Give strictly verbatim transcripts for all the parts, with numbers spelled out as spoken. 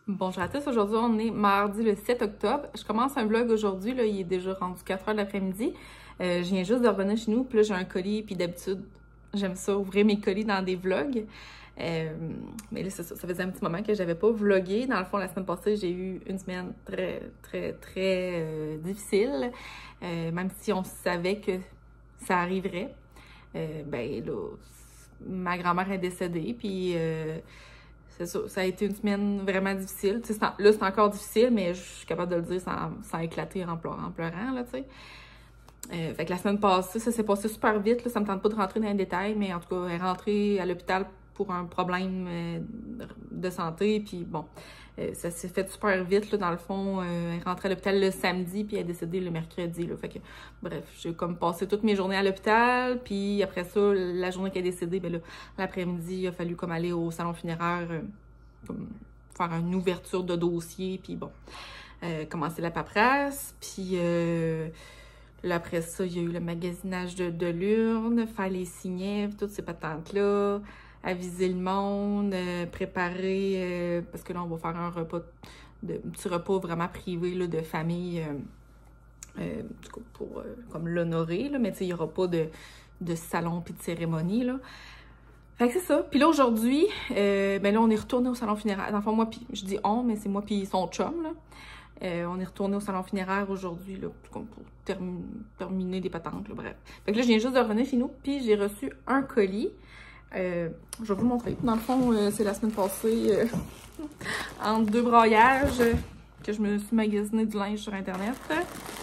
Bonjour à tous, aujourd'hui on est mardi le sept octobre. Je commence un vlog aujourd'hui, là, il est déjà rendu quatre heures de l'après-midi. Euh, je viens juste de revenir chez nous, puis là j'ai un colis, puis d'habitude j'aime ça ouvrir mes colis dans des vlogs. Euh, mais là, ça, ça faisait un petit moment que j'avais pas vlogué. Dans le fond, la semaine passée, j'ai eu une semaine très, très, très euh, difficile. Euh, même si on savait que ça arriverait. Euh, ben là, ma grand-mère est décédée, puis euh, c'est ça, ça a été une semaine vraiment difficile. Tu sais, là, c'est encore difficile, mais je suis capable de le dire sans, sans éclater en pleurant, en pleurant là, tu sais. Euh, fait que la semaine passée, ça s'est passé super vite, là, ça me tente pas de rentrer dans les détails, mais en tout cas, elle est rentrée à l'hôpital pour un problème euh, de santé, puis bon, euh, ça s'est fait super vite, là, dans le fond, euh, elle est rentrée à l'hôpital le samedi, puis elle est décédée le mercredi, là, fait que, bref, j'ai comme passé toutes mes journées à l'hôpital, puis après ça, la journée qu'elle est décédée, ben là, l'après-midi, il a fallu comme aller au salon funéraire, euh, comme faire une ouverture de dossier, puis bon, euh, commencer la paperasse, puis euh, là, après ça, il y a eu le magasinage de, de l'urne, faire les signets, toutes ces patentes-là, aviser le monde, euh, préparer, euh, parce que là, on va faire un repas, de, un petit repas vraiment privé là, de famille, euh, euh, pour euh, comme l'honorer, mais tu sais, il n'y aura pas de, de salon puis de cérémonie, là. Fait que c'est ça. Puis là, aujourd'hui, euh, ben là, on est retourné au salon funéraire. Dans le fond, moi, puis je dis on, mais c'est moi puis son chum, là. Euh, on est retourné au salon funéraire aujourd'hui, là, pour termi terminer des patentes, là, bref. Fait que là, je viens juste de revenir chez nous, puis j'ai reçu un colis. Euh, je vais vous montrer. Dans le fond, euh, c'est la semaine passée, euh, entre deux braillages, euh, que je me suis magasiné du linge sur Internet, euh,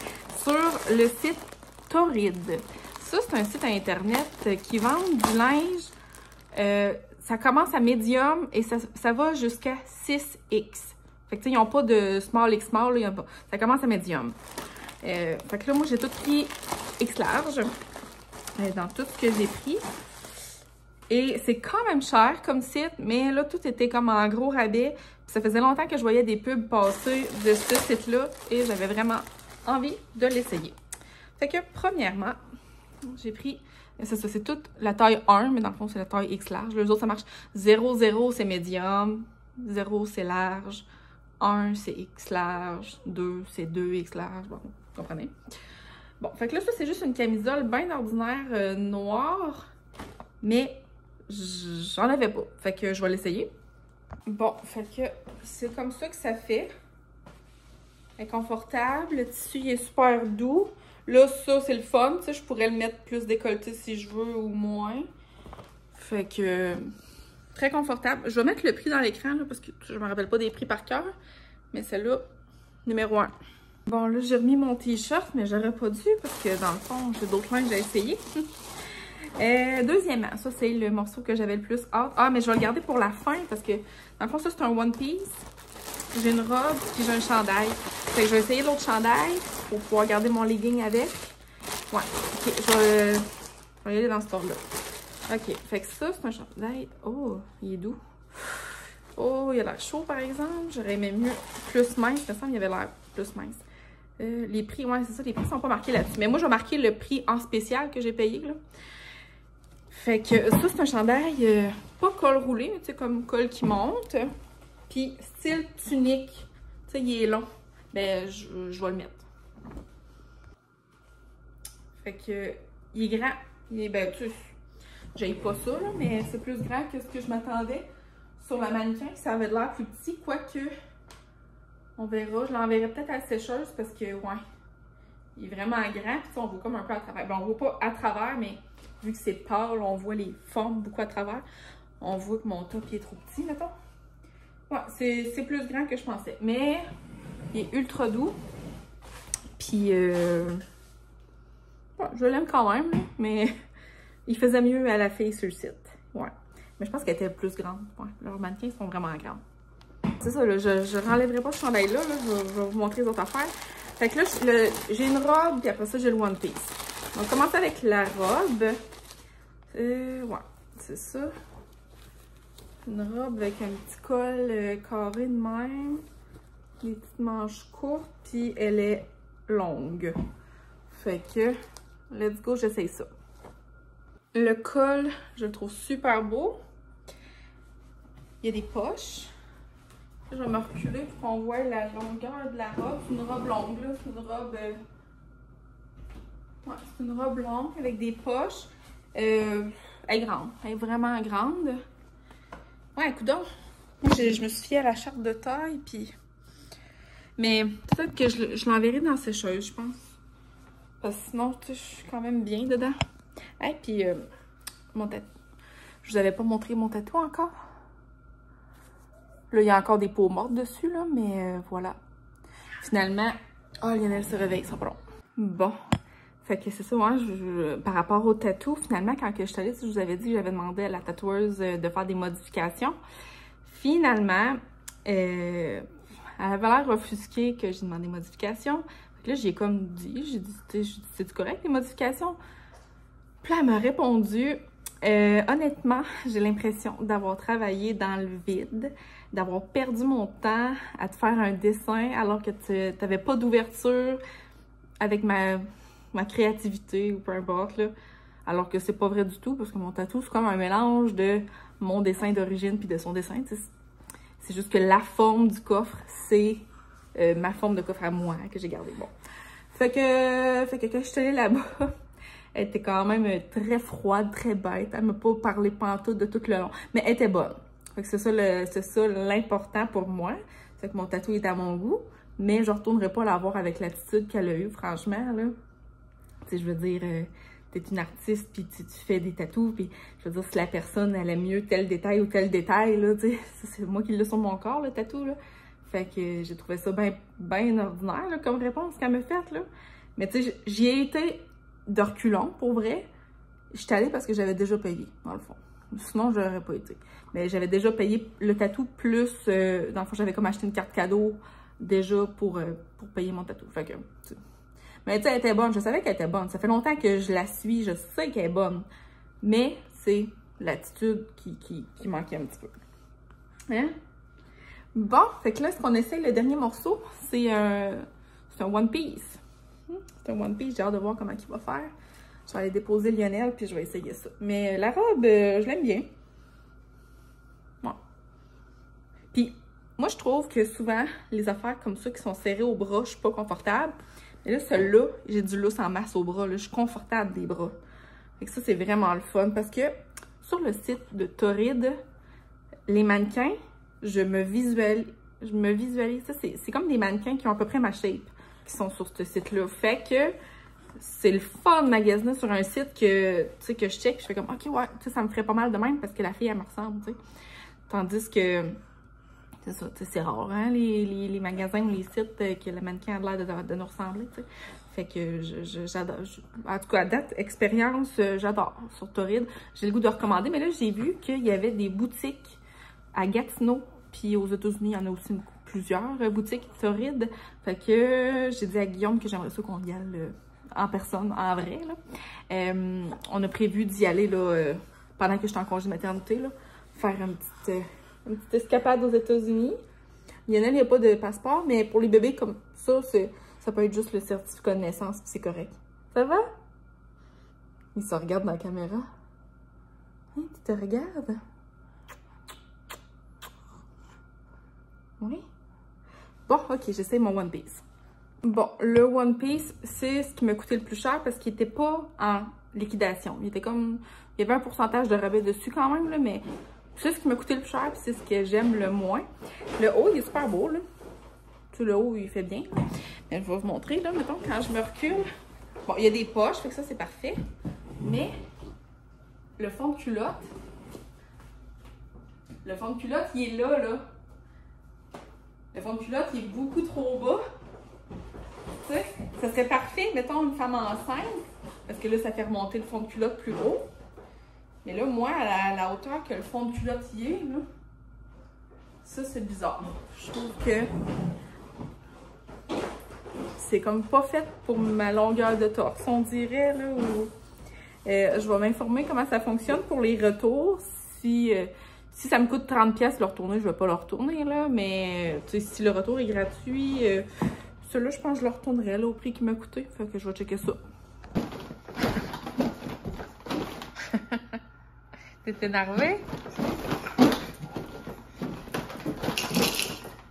sur le site Torrid. Ça, c'est un site Internet euh, qui vend du linge. Euh, ça commence à médium et ça, ça va jusqu'à six X. Fait que tu sais, ils n'ont pas de small X small, là, pas. Ça commence à médium. Euh, fait que là, moi, j'ai tout pris X large euh, dans tout ce que j'ai pris. Et c'est quand même cher comme site, mais là, tout était comme en gros rabais. Puis ça faisait longtemps que je voyais des pubs passer de ce site-là et j'avais vraiment envie de l'essayer. Fait que, premièrement, j'ai pris, c'est ça, c'est toute la taille un, mais dans le fond, c'est la taille X large. Les autres, ça marche zéro, zéro, c'est médium, zéro, c'est large, un, c'est X large, deux, c'est deux X large, bon, vous comprenez? Bon, fait que là, ça, c'est juste une camisole bien ordinaire euh, noire, mais j'en avais pas. Fait que je vais l'essayer. Bon, fait que c'est comme ça que ça fait. Elle est confortable. Le tissu, il est super doux. Là, ça, c'est le fun. Tu sais, je pourrais le mettre plus décolleté si je veux ou moins. Fait que très confortable. Je vais mettre le prix dans l'écran, parce que je me rappelle pas des prix par cœur. Mais celle-là, numéro un. Bon, là, j'ai remis mon t-shirt, mais j'aurais pas dû, parce que dans le fond, j'ai d'autres linges à essayer. Euh, deuxièmement, ça c'est le morceau que j'avais le plus hâte. Ah, mais je vais le garder pour la fin parce que, dans le fond, ça c'est un one piece. J'ai une robe puis j'ai un chandail. Fait que je vais essayer l'autre chandail pour pouvoir garder mon legging avec. Ouais, ok, je vais, je vais y aller dans ce tour-là. Ok, fait que ça c'est un chandail. Oh, il est doux. Oh, il a l'air chaud par exemple. J'aurais aimé mieux plus mince. Il me semble qu'il avait l'air plus mince. Euh, les prix, ouais, c'est ça, les prix sont pas marqués là-dessus. Mais moi, je vais marquer le prix en spécial que j'ai payé, là. Fait que ça, c'est un chandail euh, pas col roulé, mais tu sais, comme col qui monte. Puis style tunique. Tu sais, il est long. Ben, je, je vais le mettre. Fait que, il est grand. Il est, ben, tu sais, j'ai pas ça, là, mais c'est plus grand que ce que je m'attendais sur la mannequin. Ça avait l'air plus petit, quoique, on verra. Je l'enverrai peut-être à la sécheuse parce que, ouais, il est vraiment grand. Puis on voit comme un peu à travers. Ben, on voit pas à travers, mais vu que c'est pâle, on voit les formes beaucoup à travers. On voit que mon top est trop petit, mettons. Ouais, c'est plus grand que je pensais. Mais il est ultra doux. Puis, euh, ouais, je l'aime quand même, mais il faisait mieux à la fille sur le site. Ouais. Mais je pense qu'elle était plus grande. Ouais, leurs mannequins sont vraiment grands. C'est ça, là, je ne renlèverai pas ce chandail-là. Là, je, je vais vous montrer les autres affaires. Fait que là, j'ai une robe, puis après ça, j'ai le one piece. On va commencer avec la robe. Euh, ouais, c'est ça. Une robe avec un petit col euh, carré de même. Des petites manches courtes, puis elle est longue. Fait que, let's go, j'essaye ça. Le col, je le trouve super beau. Il y a des poches. Je vais me reculer pour qu'on voit la longueur de la robe. C'est une robe longue, là. C'est une robe... Euh... Ouais, c'est une robe longue avec des poches. Euh... Elle est grande. Elle est vraiment grande. Ouais, coudonc. Je, je me suis fiée à la charte de taille, puis... Mais peut-être que je, je l'enverrai dans ces choses, je pense. Parce que sinon, tu sais, je suis quand même bien dedans. Et hey, puis, euh, mon tatou. Je vous avais pas montré mon tatou encore. Là, il y a encore des peaux mortes dessus, là, mais euh, voilà. Finalement, oh, Lionel se réveille, ça sera pas long. Bon. Fait que c'est ça, moi, je, je, par rapport au tatou, finalement, quand je suis allée, je vous avais dit que j'avais demandé à la tatoueuse de faire des modifications. Finalement, euh, elle avait l'air offusquée que j'ai demandé des modifications. Fait que là, j'ai comme dit, j'ai dit, c'est-tu correct les modifications? Puis là, elle m'a répondu, euh, honnêtement, j'ai l'impression d'avoir travaillé dans le vide, d'avoir perdu mon temps à te faire un dessin alors que tu n'avais pas d'ouverture avec ma, ma créativité ou peu importe, là. Alors que c'est pas vrai du tout, parce que mon tatou, c'est comme un mélange de mon dessin d'origine puis de son dessin. C'est juste que la forme du coffre, c'est euh, ma forme de coffre à moi que j'ai gardée. Bon. Fait que, fait que quand je suis allée là-bas, elle était quand même très froide, très bête. Elle m'a pas parlé pantoute de tout le long. Mais elle était bonne. Fait que c'est ça, le, c'est ça l'important pour moi. C'est que mon tatou est à mon goût. Mais je retournerai pas la voir avec l'attitude qu'elle a eue, franchement, là. Tu sais, je veux dire... Euh, t'es une artiste, puis tu, tu fais des tatous, puis je veux dire, si la personne, elle aime mieux tel détail ou tel détail, là, tu sais, c'est moi qui l'ai sur mon corps, le tatou, là. Fait que j'ai trouvé ça bien ben ordinaire, là, comme réponse qu'elle m'a faite, là. Mais tu sais, j'y ai été de reculons, pour vrai. J'étais allée parce que j'avais déjà payé, dans le fond. Sinon, je n'aurais pas été. Mais j'avais déjà payé le tatou, plus, euh, dans le fond, j'avais comme acheté une carte cadeau, déjà, pour, euh, pour payer mon tatou. Fait que, tu sais. Mais tu sais, elle était bonne. Je savais qu'elle était bonne. Ça fait longtemps que je la suis. Je sais qu'elle est bonne. Mais c'est l'attitude qui, qui, qui manquait un petit peu. Hein? Bon, fait que là, ce qu'on essaye, le dernier morceau, c'est un, c'est un One Piece. C'est un One Piece. J'ai hâte de voir comment il va faire. Je vais aller déposer Lionel, puis je vais essayer ça. Mais la robe, euh, je l'aime bien. Bon. Puis, moi, je trouve que souvent, les affaires comme ça qui sont serrées au bras, je suis pas confortable. Et là, celle-là, j'ai du lousse en masse au bras. Là. Je suis confortable des bras. Fait que ça, c'est vraiment le fun. Parce que sur le site de Torrid, les mannequins, je me visualise. Je me visualise. Ça, c'est comme des mannequins qui ont à peu près ma shape qui sont sur ce site-là. Fait que c'est le fun de magasiner sur un site que, tu sais, que je check. Je fais comme, OK, ouais, tu sais, ça me ferait pas mal de même parce que la fille, elle me ressemble, tu sais. Tandis que... C'est ça, c'est rare, hein, les, les, les magasins ou les sites euh, que le mannequin a l'air de, de, de nous ressembler, tu sais. Fait que j'adore. En tout cas, à date, expérience, euh, j'adore sur Torrid. J'ai le goût de recommander, mais là, j'ai vu qu'il y avait des boutiques à Gatineau, puis aux États-Unis, il y en a aussi une, plusieurs euh, boutiques Torrid. Fait que euh, j'ai dit à Guillaume que j'aimerais ça qu'on y aille euh, en personne, en vrai, là. Euh, on a prévu d'y aller, là, euh, pendant que j'étais en congé de maternité, là, faire une petite... Euh, Une petite escapade aux États-Unis. Lionel, il n'y a pas de passeport, mais pour les bébés comme ça, ça peut être juste le certificat de naissance, puis c'est correct. Ça va? Il se regarde dans la caméra. Hein, tu te regardes? Oui? Bon, ok, j'essaie mon One Piece. Bon, le One Piece, c'est ce qui m'a coûté le plus cher parce qu'il n'était pas en liquidation. Il était comme... Il y avait un pourcentage de rabais dessus quand même, là, mais... C'est ce qui m'a coûté le plus cher, puis c'est ce que j'aime le moins. Le haut, il est super beau, là. Tout le haut, il fait bien. Mais je vais vous montrer, là, mettons, quand je me recule. Bon, il y a des poches, fait que ça, c'est parfait. Mais, le fond de culotte, le fond de culotte, il est là, là. Le fond de culotte, il est beaucoup trop bas. Tu sais, ça serait parfait, mettons, une femme enceinte, parce que là, ça fait remonter le fond de culotte plus haut. Mais là, moi, à la, à la hauteur que le fond de culotte y est, là, ça, c'est bizarre. Je trouve que c'est comme pas fait pour ma longueur de torse, on dirait, là. Ou, euh, je vais m'informer comment ça fonctionne pour les retours. Si, euh, si ça me coûte trente pièces le retourner, je vais pas le retourner, là. Mais, tu sais, si le retour est gratuit, euh, celui-là, je pense que je le retournerai, là, au prix qu'il m'a coûté. Fait que je vais checker ça. T'es énervé?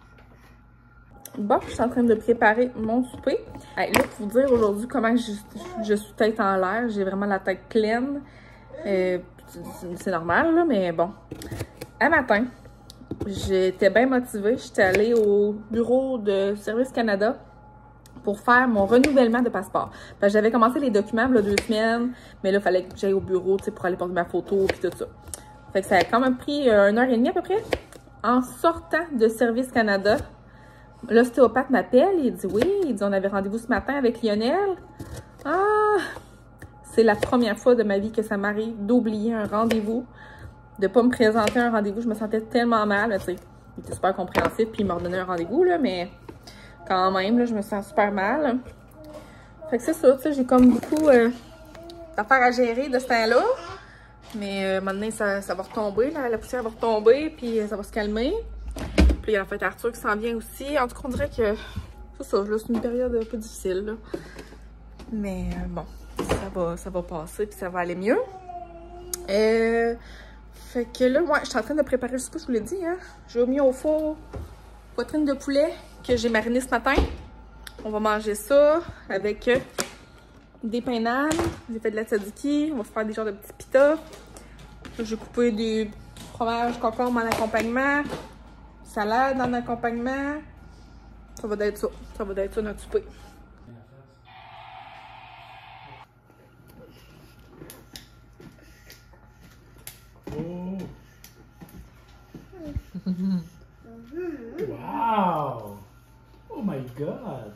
Bon, je suis en train de préparer mon souper. Hey, là, pour vous dire aujourd'hui comment je, je suis tête en l'air, j'ai vraiment la tête pleine. Euh, c'est normal, là, mais bon. Un matin, j'étais bien motivée. J'étais allée au bureau de Service Canada pour faire mon renouvellement de passeport. J'avais commencé les documents il y a deux semaines, mais là, il fallait que j'aille au bureau pour aller porter ma photo et tout ça. Fait que ça a quand même pris une heure et demie à peu près. En sortant de Service Canada, l'ostéopathe m'appelle, il dit oui, il dit on avait rendez-vous ce matin avec Lionel. Ah, c'est la première fois de ma vie que ça m'arrive d'oublier un rendez-vous, de pas me présenter à un rendez-vous. Je me sentais tellement mal, tu sais. Il était super compréhensif, puis il m'a redonné un rendez-vous, là, mais quand même, là, je me sens super mal. Fait que c'est ça, tu sais, j'ai comme beaucoup euh, d'affaires à gérer de ce temps-là. Mais euh, maintenant, ça, ça va retomber, là, la poussière va retomber, puis ça va se calmer. Puis il y a la fête Arthur qui s'en vient aussi. En tout cas, on dirait que c'est ça, là, c'est une période un peu difficile, là. Mais euh, bon, ça va, ça va passer, puis ça va aller mieux. Euh, fait que là, moi, je suis en train de préparer le souper, je vous l'ai dit, hein. J'ai mis au four poitrine de poulet que j'ai mariné ce matin. On va manger ça avec des pains nan. J'ai fait de la tzatziki. On va se faire des genres de petits pita. J'ai coupé du fromage concombre en accompagnement. Salade en accompagnement. Ça va être ça. Ça va être ça notre souper. Oh. Wow! Oh my god!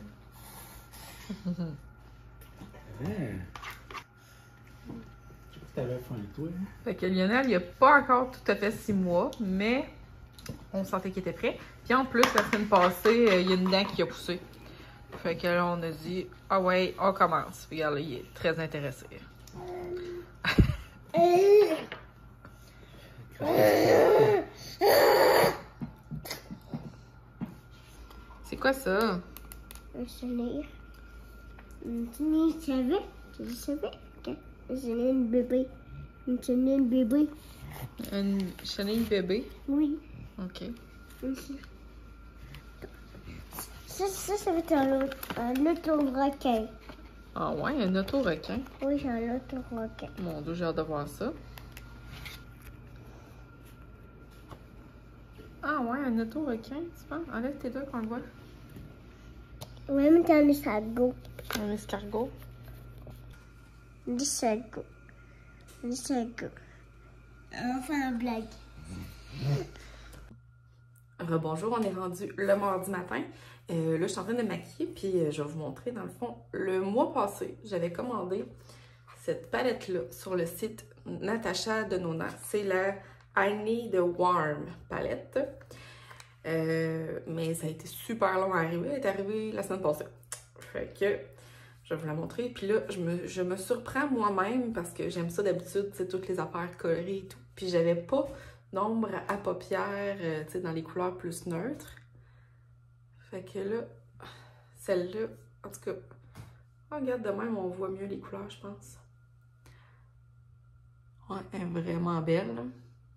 Ouais. Je sais pas si t'avais faim, toi. Hein? Fait que Lionel, il a pas encore tout à fait six mois, mais on sentait qu'il était prêt. Puis en plus, la semaine passée, il y a une dent qui a poussé. Fait que là, on a dit, ah ouais, on commence. Puis regarde, là, il est très intéressé. C'est quoi ça? Un chenille. Une chenille, je savais. Je savais. Une chenille bébé. Une chenille bébé. Une chenille bébé? Oui. OK. Ça, ça, ça va être un, un auto-requin. Ah ouais, un auto-requin? Oui, c'est un auto-requin. Mon Dieu, j'ai hâte de voir ça. Ah ouais, un auto-requin, tu penses? Enlève tes doigts qu'on le voit. Oui, mais t'as un escargot. Un escargot? Un escargot. Un escargot. On va faire une blague. Rebonjour, on est rendu le mardi matin. Euh, là, je suis en train de me maquiller, puis euh, je vais vous montrer, dans le fond, le mois passé, j'avais commandé cette palette-là sur le site Natasha Denona. C'est la I Need a Warm palette. Euh, mais ça a été super long à arriver. Elle est arrivée la semaine passée. Fait que je vais vous la montrer. Puis là, je me, je me surprends moi-même parce que j'aime ça d'habitude, tu sais, toutes les affaires colorées et tout. Puis j'avais pas d'ombre à paupières, euh, tu sais, dans les couleurs plus neutres. Fait que là, celle-là, en tout cas, oh, regarde, de même, on voit mieux les couleurs, je pense. Ouais, elle est vraiment belle, là.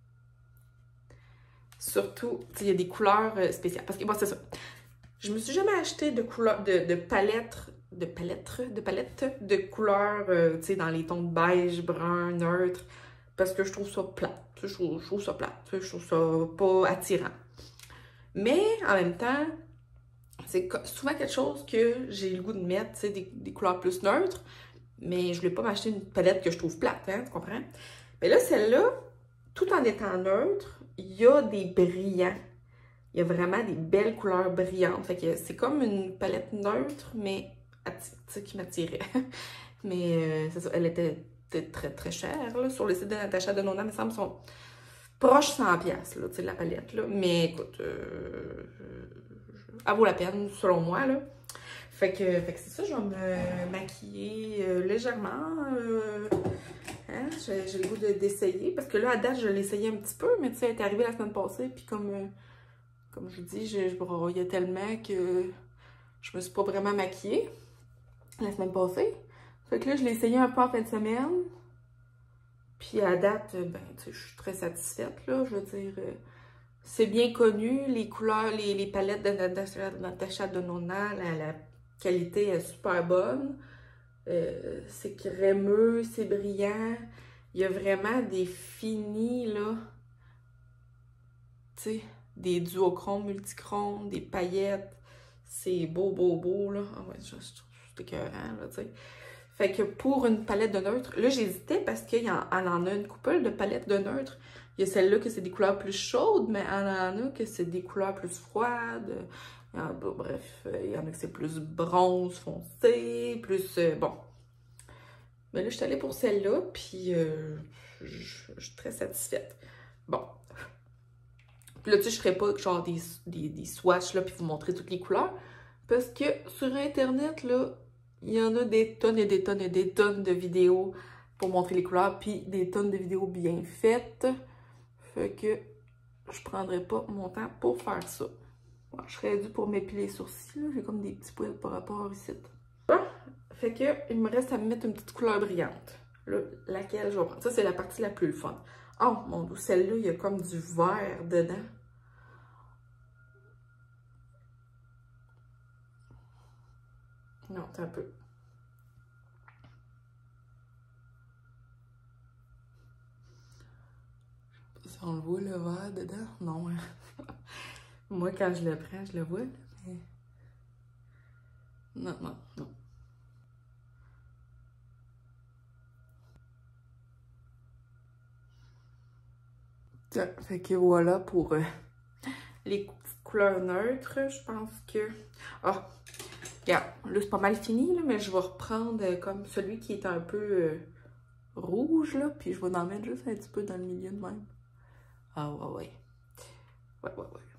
Surtout, il y a des couleurs euh, spéciales. Parce que, bon, c'est ça. Je me suis jamais acheté de couleurs, de, de palettes, de palettes, de palettes de couleurs, euh, tu sais, dans les tons de beige, brun, neutre, parce que je trouve ça plat. Je trouve, je trouve ça plat. Je trouve ça pas attirant. Mais, en même temps, c'est souvent quelque chose que j'ai le goût de mettre, tu sais, des, des couleurs plus neutres, mais je voulais pas m'acheter une palette que je trouve plate, hein, tu comprends? Mais là, celle-là, tout en étant neutre, il y a des brillants. Il y a vraiment des belles couleurs brillantes. Fait que c'est comme une palette neutre, mais tu sais, qui m'attirait. Mais euh, c'est ça, elle était, était très très chère, là, sur le site de Natasha Denona, il me semble, sont proches cent piastres, là, tu sais, la palette, là. Mais écoute, euh, elle vaut la peine, selon moi, là. Fait que, fait que c'est ça, je vais me maquiller euh, légèrement. Euh, hein, j'ai le goût d'essayer. Parce que là, à date, je l'ai essayé un petit peu, mais tu sais, elle est arrivée la semaine passée, puis comme, euh, comme je vous dis, je, je broyais tellement que je me suis pas vraiment maquillée la semaine passée. Fait que là, je l'ai essayé un peu en fin de semaine. Puis à date, ben, tu sais, je suis très satisfaite, là. Je veux dire, euh, c'est bien connu, les couleurs, les, les palettes de Natasha, Natasha Denona, la, la qualité est super bonne. Euh, c'est crémeux, c'est brillant. Il y a vraiment des finis, là. Tu sais, des duochromes, multichromes, des paillettes. C'est beau, beau, beau, là. Ah ouais, je, je trouve que c'est écœurant, là, tu sais. Fait que pour une palette de neutre, là, j'hésitais parce qu'il y en, en a une couple de palettes de neutre. Il y a celle-là que c'est des couleurs plus chaudes, mais il y en a que c'est des couleurs plus froides. Il y en a, bon, bref, il y en a que c'est plus bronze foncé, plus... Euh, bon. Mais là, je suis allée pour celle-là, puis euh, je, je suis très satisfaite. Bon. Puis là, tu sais, je ferai pas genre des, des, des swatchs, là, puis vous montrer toutes les couleurs. Parce que sur Internet, là, il y en a des tonnes et des tonnes et des tonnes de vidéos pour montrer les couleurs, puis des tonnes de vidéos bien faites. Fait que je prendrai pas mon temps pour faire ça. Bon, je serais due pour m'épiler les sourcils, j'ai comme des petits poils par rapport ici. Bon, fait que il me reste à me mettre une petite couleur brillante. Là, laquelle je vais prendre. Ça, c'est la partie la plus fun. Oh mon Dieu, celle-là, il y a comme du vert dedans. Non, c'est un peu. Je sais pas si on le voit, le vert dedans. Non, hein. Moi, quand je le prends, je le vois. Mais... Non, non, non. Tiens, fait que voilà pour euh, les petites couleurs neutres. Je pense que... Ah! Regarde, là, c'est pas mal fini, là, mais je vais reprendre euh, comme celui qui est un peu euh, rouge, là, puis je vais en mettre juste un petit peu dans le milieu de même. Ah, ouais, ouais. Ouais, ouais, ouais.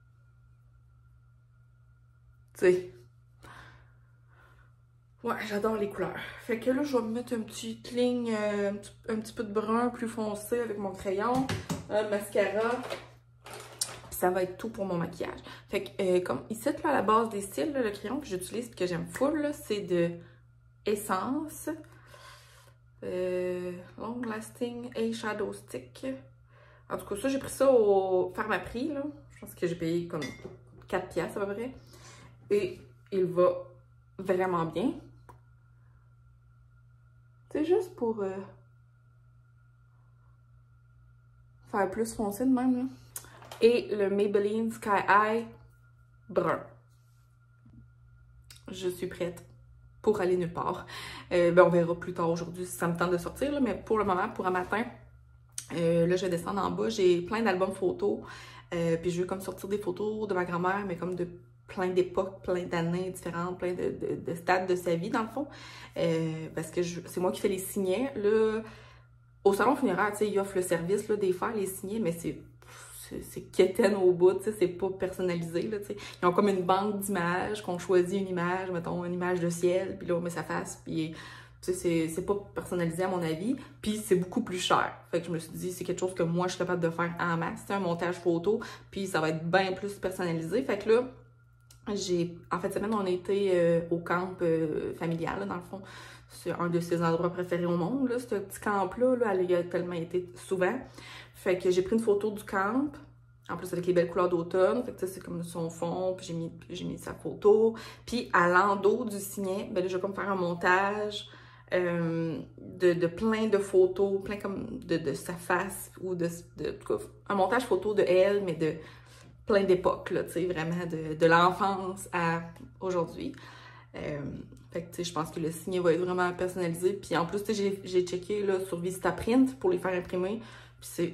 Tu sais. Ouais, j'adore les couleurs. Fait que là, je vais me mettre une petite ligne, euh, un, petit, un petit peu de brun plus foncé avec mon crayon, un mascara. Ça va être tout pour mon maquillage. Fait que, euh, comme ici, là, à la base des cils, là, le crayon que j'utilise et que j'aime full, c'est de Essence. Euh, Long Lasting Eyeshadow Stick. En tout cas, ça, j'ai pris ça au Pharmaprix, là. Je pense que j'ai payé comme quatre piastres à peu près. Et il va vraiment bien. C'est juste pour euh, faire plus foncé de même, là. Et le Maybelline Sky High brun. Je suis prête pour aller nulle part. Euh, ben on verra plus tard aujourd'hui si ça me tente de sortir, là, mais pour le moment, pour un matin, euh, là je vais descendre en bas. J'ai plein d'albums photos. Euh, puis je veux comme sortir des photos de ma grand-mère, mais comme de plein d'époques, plein d'années différentes, plein de, de, de stades de sa vie dans le fond. Euh, parce que c'est moi qui fais les signets. Là, au salon funéraire, tu sais, ils offrent le service là, des faire les signets, mais c'est c'est quétaine au bout, tu sais, c'est pas personnalisé, là, tu sais. Ils ont comme une banque d'images, qu'on choisit une image, mettons, une image de ciel, puis là, on met sa face, puis, tu sais, c'est pas personnalisé à mon avis, puis c'est beaucoup plus cher. Fait que je me suis dit, c'est quelque chose que moi, je suis capable de faire en masse, c'est un montage photo, puis ça va être bien plus personnalisé. Fait que là, j'ai, en fait, cette semaine, on a été euh, au camp euh, familial, là, dans le fond. C'est un de ses endroits préférés au monde, là, ce petit camp-là, là, elle y a tellement été souvent. Fait que j'ai pris une photo du camp, en plus avec les belles couleurs d'automne. Fait que c'est comme son fond, puis j'ai mis, j'ai mis sa photo. Puis à l'endos du signet, ben là, je vais comme faire un montage euh, de, de plein de photos, plein comme de, de sa face, ou de, de, en tout cas, un montage photo de elle, mais de plein d'époques, là, tu sais, vraiment de, de l'enfance à aujourd'hui. Euh, fait que, tu sais, je pense que le signet va être vraiment personnalisé. Puis en plus, tu sais, j'ai checké là, sur Vistaprint pour les faire imprimer. Puis c'est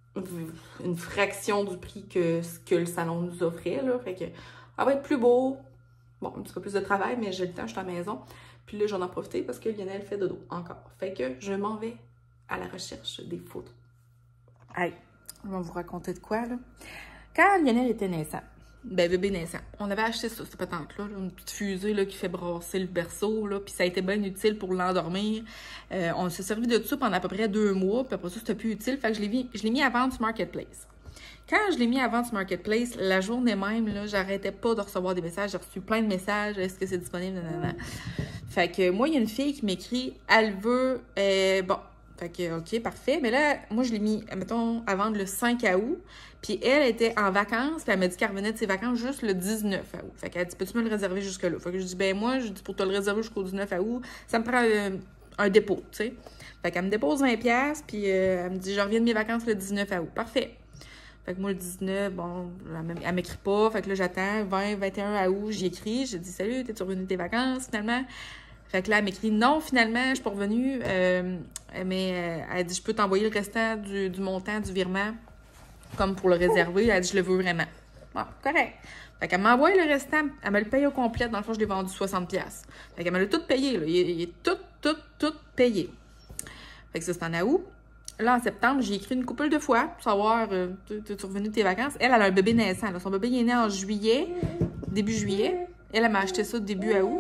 une fraction du prix que ce que le salon nous offrait, là. Fait que ça va être plus beau. Bon, un petit peu plus de travail, mais j'ai le temps, je suis à la maison. Puis là, j'en ai profité parce que Lionel fait dodo encore. Fait que je m'en vais à la recherche des photos. Hey, je vais vous raconter de quoi, là. Quand Lionel était naissant, ben bébé naissant, on avait acheté ça, cette patente-là, une petite fusée là, qui fait brasser le berceau, là, puis ça a été bien utile pour l'endormir. Euh, on s'est servi de ça pendant à peu près deux mois, puis après ça, c'était plus utile, fait que je l'ai mis, je l'ai mis à vendre sur Marketplace. Quand je l'ai mis à vendre sur Marketplace, la journée même, là, j'arrêtais pas de recevoir des messages, j'ai reçu plein de messages, est-ce que c'est disponible, nanana. Fait que moi, il y a une fille qui m'écrit, elle veut, euh, bon, Fait que, OK, parfait. Mais là, moi, je l'ai mis, mettons, à vendre le cinq août. Puis elle était en vacances, puis elle m'a dit qu'elle revenait de ses vacances juste le dix-neuf août. Fait qu'elle dit, peux-tu me le réserver jusque-là? Fait que je dis, ben moi, je dis, pour te le réserver jusqu'au dix-neuf août, ça me prend euh, un dépôt, tu sais. Fait qu'elle me dépose vingt dollars, puis euh, elle me dit, je reviens de mes vacances le dix-neuf août. Parfait. Fait que moi, le dix-neuf, bon, elle m'écrit pas. Fait que là, j'attends. vingt, vingt et un août, j'y écris. J'ai dit, salut, t'es-tu revenu de tes vacances, finalement? Fait que là, elle m'écrit, non, finalement, je suis pas revenue. Euh, mais euh, elle dit, je peux t'envoyer le restant du, du montant du virement, comme pour le réserver. Elle dit, je le veux vraiment. Bon, correct. Fait qu'elle m'envoie le restant. Elle me le paye au complet. Dans le fond, je l'ai vendu soixante dollars. Fait qu'elle me l'a tout payé, là. Il, il est tout, tout, tout payé. Fait que ça, c'est en août. Là, en septembre, j'ai écrit une couple de fois pour savoir, euh, t'es-tu revenu de tes vacances? Elle, elle a un bébé naissant. Là. Son bébé, il est né en juillet, début juillet. Elle, elle m'a acheté ça début août.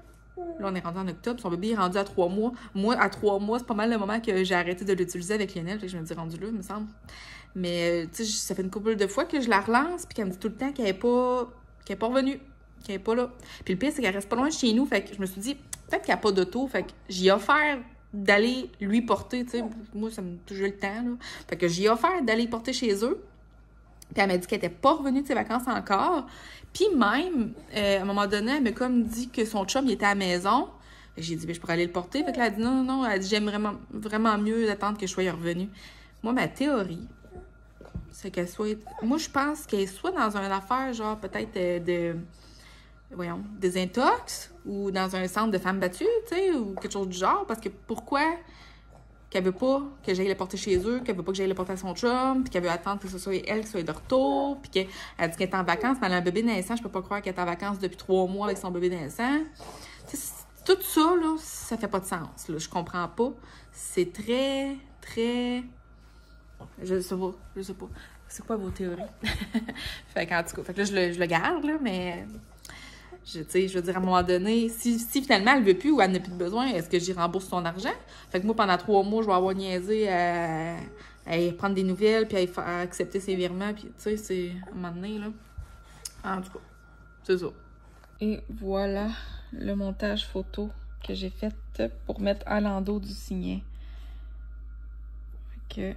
Là, on est rendu en octobre. Son bébé est rendu à trois mois. Moi, à trois mois, c'est pas mal le moment que j'ai arrêté de l'utiliser avec Lionel. Fait que je me dis, rendu là, il me semble. Mais, tu sais, ça fait une couple de fois que je la relance, puis qu'elle me dit tout le temps qu'elle n'est pas, qu'elle est pas revenue, qu'elle n'est pas là. Puis le pire, c'est qu'elle reste pas loin de chez nous. Fait que je me suis dit, peut-être qu'elle n'a pas d'auto. Fait que j'ai offert d'aller lui porter, tu sais. Moi, ça me toujours le temps, là. Fait que j'ai offert d'aller porter chez eux. Puis elle m'a dit qu'elle n'était pas revenue de ses vacances encore. Puis même, euh, à un moment donné, elle m'a comme dit que son chum, il était à la maison. J'ai dit, ben, je pourrais aller le porter. Fait que là, elle a dit, non, non, non. Elle a dit, j'aime vraiment, vraiment mieux d'attendre que je sois revenue. Moi, ma théorie, c'est qu'elle soit... Moi, je pense qu'elle soit dans une affaire, genre, peut-être euh, de... Voyons, des intox, ou dans un centre de femmes battues, tu sais, ou quelque chose du genre. Parce que pourquoi qu'elle veut pas que j'aille le porter chez eux, qu'elle veut pas que j'aille le porter à son chum, puis qu'elle veut attendre que ce soit elle qui soit de retour, puis qu'elle dit qu'elle est en vacances, mais elle a un bébé naissant, je peux pas croire qu'elle est en vacances depuis trois mois avec son bébé naissant. Tu sais, tout ça, là, ça fait pas de sens, là, je comprends pas. C'est très, très... Je sais pas, je sais pas. C'est quoi vos théories? Fait qu'en tout cas, fait que là, je le, je le garde, là, mais... Je, je veux dire, à un moment donné, si, si finalement elle ne veut plus ou elle n'a plus de besoin, est-ce que j'y rembourse son argent? Fait que moi, pendant trois mois, je vais avoir niaisé à, à y prendre des nouvelles, puis à, y faire, à accepter ses virements, puis tu sais, c'est à un moment donné, là. En tout cas, c'est ça. Et voilà le montage photo que j'ai fait pour mettre à l'endos du signet. Fait que...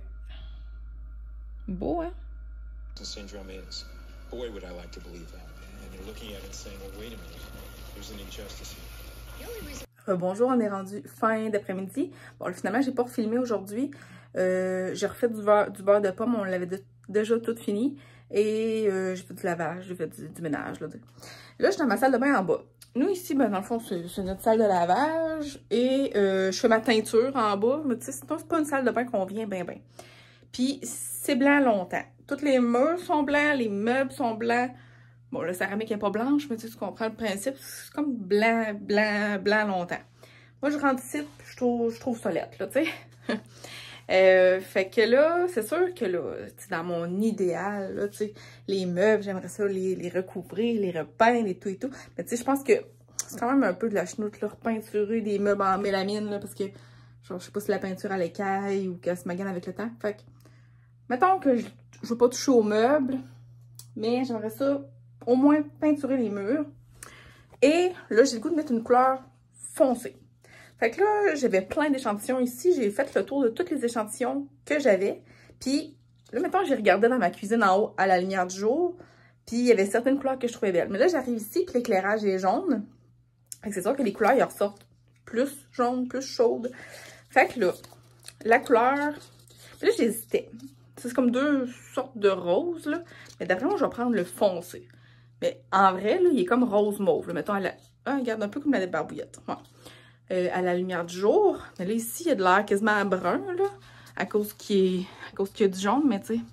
Beau, hein? Syndrome is. Boy, would I like to believe that. And you're looking at it and saying, well, wait a minute, there's an injustice here. Euh, bonjour, on est rendu fin d'après-midi. Bon, là, finalement, j'ai pas refilmé aujourd'hui. Euh, j'ai refait du beurre, du beurre de pomme, on l'avait de, déjà tout fini. Et euh, j'ai fait du lavage, j'ai fait du, du ménage. Là, là, je suis dans ma salle de bain en bas. Nous, ici, ben, dans le fond, c'est notre salle de lavage. Et euh, je fais ma teinture en bas. Mais tu sais, sinon, c'est pas une salle de bain qu'on vient ben ben. Puis, c'est blanc longtemps. Toutes les murs sont blancs, les meubles sont blancs. Bon, la céramique n'est pas blanche, mais tu, sais, tu comprends le principe. C'est comme blanc, blanc, blanc longtemps. Moi, je rentre ici, je trouve, je trouve ça lettre, là, tu sais. euh, fait que là, c'est sûr que là, dans mon idéal, là, tu sais, les meubles, j'aimerais ça les, les recouvrir, les repeindre et tout et tout. Mais tu sais, je pense que c'est quand même un peu de la chenoute, là, repeinturer des meubles en mélamine, là, parce que, genre, je sais pas si la peinture à l'écaille ou qu'elle se magane avec le temps. Fait que, mettons que je, je veux pas toucher aux meubles, mais j'aimerais ça au moins peinturer les murs. Et là, j'ai le goût de mettre une couleur foncée. Fait que là, j'avais plein d'échantillons ici. J'ai fait le tour de tous les échantillons que j'avais. Puis là, maintenant, j'ai regardé dans ma cuisine en haut à la lumière du jour. Puis il y avait certaines couleurs que je trouvais belles. Mais là, j'arrive ici, puis l'éclairage est jaune. Fait que c'est sûr que les couleurs, ils ressortent plus jaunes, plus chaudes. Fait que là, la couleur... Puis là, j'hésitais. C'est comme deux sortes de roses, là. Mais d'après moi, je vais prendre le foncé. Mais en vrai, là, il est comme rose mauve. Là. Mettons, à la... ah, regarde, un peu comme la barbouillette. Ouais. Euh, à la lumière du jour. Mais là, ici, il y a de l'air quasiment brun, là. À cause qu'il est... à cause qu'il y a du jaune, mais tu sais,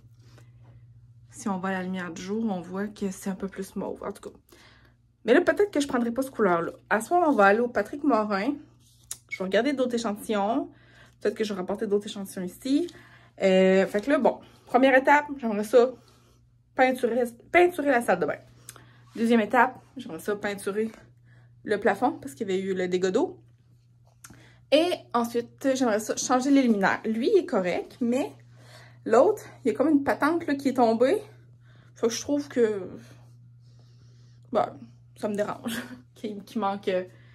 si on va à la lumière du jour, on voit que c'est un peu plus mauve, en tout cas. Mais là, peut-être que je ne prendrai pas cette couleur-là. À ce soir, on va aller au Patrick Morin. Je vais regarder d'autres échantillons. Peut-être que je vais rapporter d'autres échantillons ici. Euh, fait que là, bon, première étape, j'aimerais ça peinturer, peinturer la salle de bain. Deuxième étape, j'aimerais ça peinturer le plafond parce qu'il y avait eu le dégât d'eau. Et ensuite, j'aimerais ça changer les luminaires. Lui, il est correct, mais l'autre, il y a comme une patente là, qui est tombée. Fait que je trouve que... Ben, ça me dérange. qu'il qu'il manque,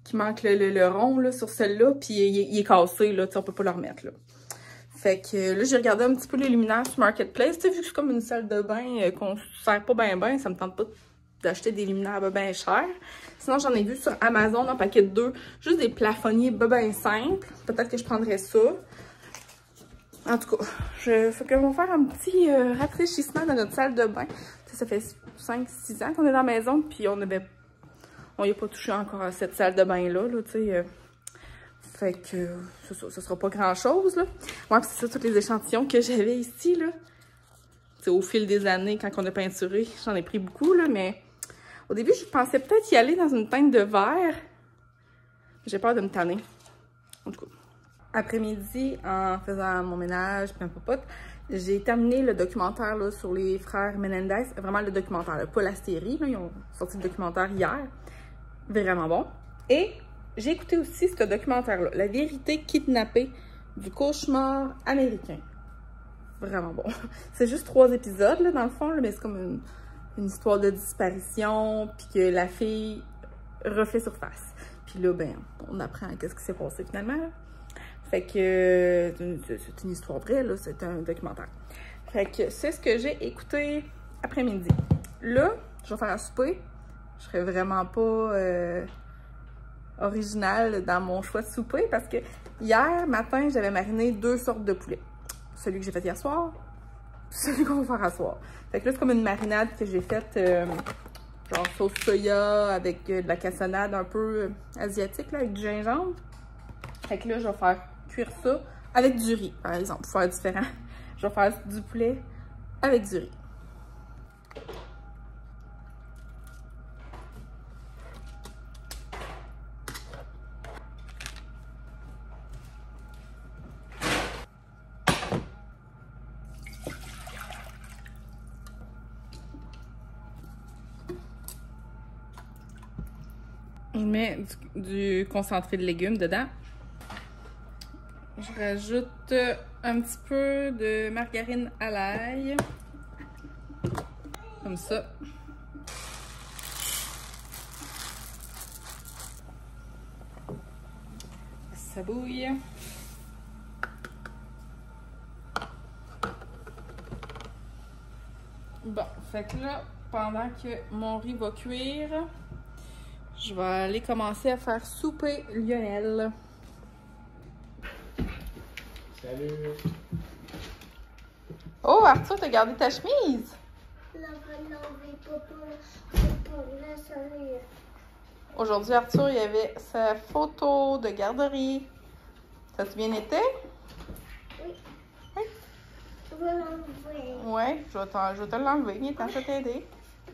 qui manque le, le, le rond là, sur celle-là, puis il, il est cassé, là, tu sais, on peut pas le remettre, là. Fait que là, j'ai regardé un petit peu les luminaires sur Marketplace. Tu sais, vu que c'est comme une salle de bain euh, qu'on sert pas bien bien, ça me tente pas d'acheter des luminaires bien ben chers. Sinon, j'en ai vu sur Amazon en paquet de deux, juste des plafonniers bien ben simples. Peut-être que je prendrais ça. En tout cas, je fait que on va faire un petit euh, rafraîchissement dans notre salle de bain. Tu sais, ça fait cinq six ans qu'on est dans la maison, puis on avait on n'y a pas touché encore à cette salle de bain-là, là, tu sais. Euh, fait que ça, ça, ça sera pas grand-chose, là. Moi, ouais, c'est ça, tous les échantillons que j'avais ici, là. Tu sais, au fil des années, quand on a peinturé, j'en ai pris beaucoup, là, mais au début, je pensais peut-être y aller dans une teinte de vert. J'ai peur de me tanner. En tout cas. Après-midi, en faisant mon ménage, puis un popote, j'ai terminé le documentaire là, sur les frères Menendez. Vraiment le documentaire, là, pas la série. Là, ils ont sorti le documentaire hier. Vraiment bon. Et j'ai écouté aussi ce documentaire-là, La vérité kidnappée du cauchemar américain. Vraiment bon. C'est juste trois épisodes, là, dans le fond, là, mais c'est comme une, une histoire de disparition, puis que la fille refait surface. Puis là, ben, on apprend qu'est-ce qui s'est passé finalement. Là. Fait que c'est une histoire vraie, là, c'est un documentaire. Fait que c'est ce que j'ai écouté après-midi. Là, je vais faire un souper. Je serais vraiment pas euh, originale dans mon choix de souper parce que hier matin, j'avais mariné deux sortes de poulet. Celui que j'ai fait hier soir, celui qu'on va faire à soir. Fait que là, c'est comme une marinade que j'ai faite, euh, genre sauce soya avec euh, de la cassonade un peu euh, asiatique, là, avec du gingembre. Fait que là, je vais faire cuire ça avec du riz, par exemple, pour faire différent. Je vais faire du poulet avec du riz. Je mets du, du concentré de légumes dedans. Je rajoute un petit peu de margarine à l'ail. Comme ça. Ça bouille. Bon, fait que là, pendant que mon riz va cuire, je vais aller commencer à faire souper Lionel. Salut! Oh, Arthur, t'as gardé ta chemise? Aujourd'hui, Arthur, il y avait sa photo de garderie. Ça a bien été? Oui. Oui? Je vais l'enlever. Oui, je vais te l'enlever. Viens, t'en fais t'aider.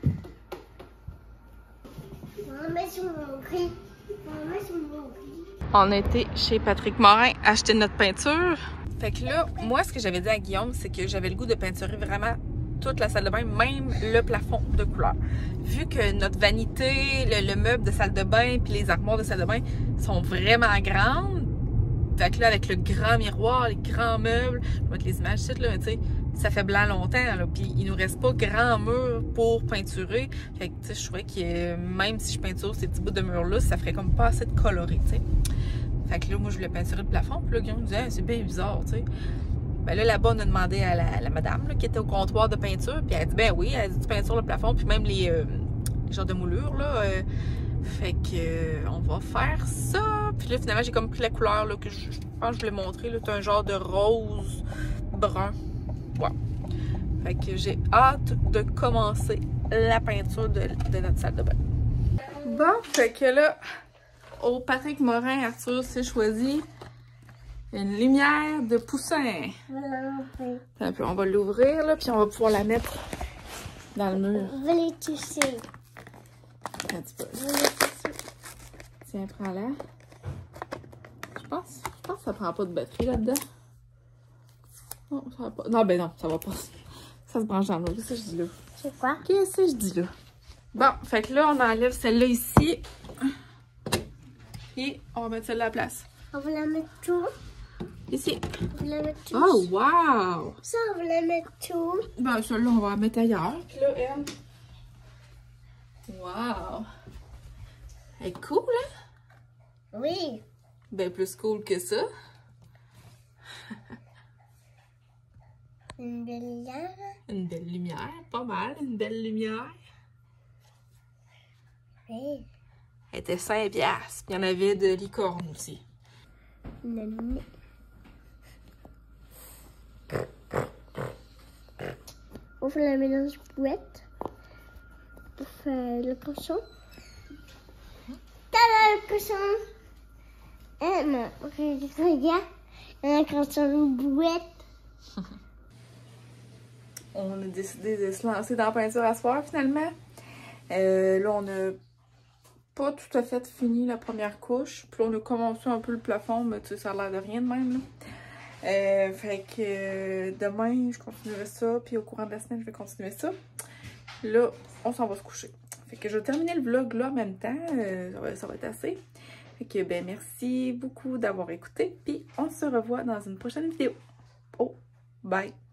On met sur mon riz. On met sur mon riz. On a été chez Patrick Morin acheter notre peinture. Fait que là, moi, ce que j'avais dit à Guillaume, c'est que j'avais le goût de peinturer vraiment toute la salle de bain, même le plafond de couleur. Vu que notre vanité, le, le meuble de salle de bain puis les armoires de salle de bain sont vraiment grandes, fait que là, avec le grand miroir, les grands meubles, je vais mettre les images ici, là, mais tu sais, ça fait blanc longtemps, là, puis il nous reste pas grand mur pour peinturer. Fait que, tu sais, je trouvais que même si je peinture ces petits bouts de mur-là, ça ferait comme pas assez de coloré, tu sais. Fait que là, moi, je voulais peinturer le plafond, puis là, Guillaume me disait, hey, c'est bien bizarre, tu sais. Ben là, là-bas, on a demandé à la, à la madame là, qui était au comptoir de peinture, puis elle a dit, ben oui, elle a dit, tu peintures le plafond, puis même les, euh, les genres de moulures, là. Euh, fait que, euh, on va faire ça. Puis là, finalement, j'ai comme pris la couleur, là, que je, je pense que je voulais montrer, là. C'est un genre de rose brun. Ouais. Fait que j'ai hâte de commencer la peinture de, de notre salle de bain. Bon, fait que là, au Patrick Morin, Arthur s'est choisi une lumière de poussin. Un peu, on va l'ouvrir, là, puis on va pouvoir la mettre dans le mur. Je vais les toucher. Un petit peu. Je vais les toucher. Tiens, prends-la. Je pense, je pense que ça prend pas de batterie là-dedans. Non, ça va pas. Non, ben non, ça va pas. Ça se branche dans l'eau. Qu'est-ce que je dis là? C'est quoi? Qu'est-ce que je dis là? Bon, fait que là, on enlève celle-là ici. Et on va mettre celle-là à la place. On va la mettre tout. Ici. On va la mettre tout. Oh, wow! Ça, on va la mettre tout. Ben, celle-là, on va la mettre ailleurs. Puis là, elle. Wow! Elle est cool, hein? Oui. Ben plus cool que ça. Une belle lumière. Une belle lumière, pas mal, une belle lumière. Oui. Elle était cinq piastres. Puis il y en avait de licorne aussi. Une... On fait la mélange bouette pour faire le cochon. Tada, le cochon! Eh, mais regarde, un cochon bouette. On a décidé de se lancer dans la peinture à soir finalement. Euh, là, on a pas tout à fait fini la première couche. Puis là, on a commencé un peu le plafond, mais tu sais, ça a l'air de rien de même. Là. Euh, fait que euh, demain, je continuerai ça. Puis au courant de la semaine, je vais continuer ça. Là, on s'en va se coucher. Fait que je vais terminer le vlog là en même temps. Euh, ça, va, ça va être assez. Fait que ben merci beaucoup d'avoir écouté. Puis on se revoit dans une prochaine vidéo. Oh, bye!